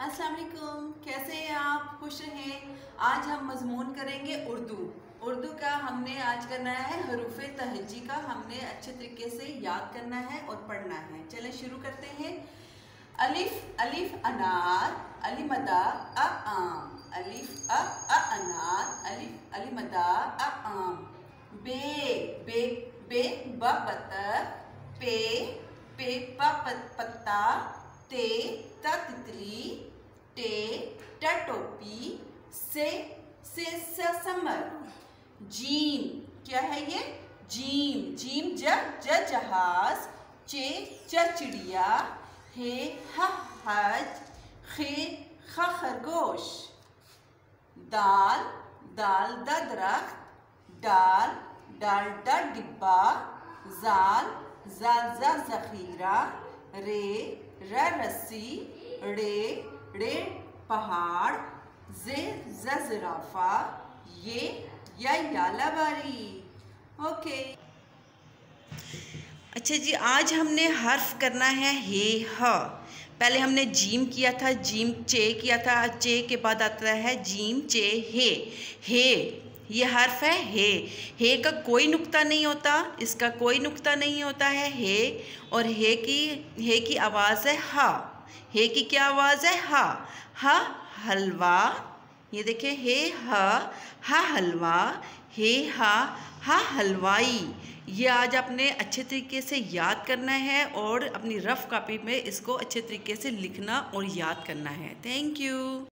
अस्सलाम वालेकुम, कैसे हैं आप? खुश रहें। आज हम मजमून करेंगे उर्दू का। हमने आज करना है हरूफे तहज्जी का। हमने अच्छे तरीके से याद करना है और पढ़ना है। चलें शुरू करते हैं। अलिफ अलिफ अनार, अली मदा अ आम, अलिफ अ अनार, अलिफ अली मदा अ आम। बे बे बे ब बतख, पे पत्ता, ते ता तितली, टे ट टोपी, से समर। जीम क्या है ये? जीम ज जहाज, चे च चिड़िया, हे हज, खे खरगोश। दाल द दरख्त, डाल डिब्बा, जाल जखीरा, रे रस्सी, रे पहाड़, जिराफा, ये यालाबारी। ओके, अच्छा जी, आज हमने हर्फ करना है हे ह। पहले हमने जीम किया था, जीम चे किया था, चे के बाद आता है जीम चे हे। ये हर्फ है हे का कोई नुक्ता नहीं होता, इसका कोई नुक्ता नहीं होता है हे। और हे की आवाज़ है हा। हे की क्या आवाज़ है? हा हलवा। ये देखिए हे हा हलवा, हे हा हलवाई। ये आज आपने अच्छे तरीके से याद करना है और अपनी रफ़ कॉपी में इसको अच्छे तरीके से लिखना और याद करना है। Thank you.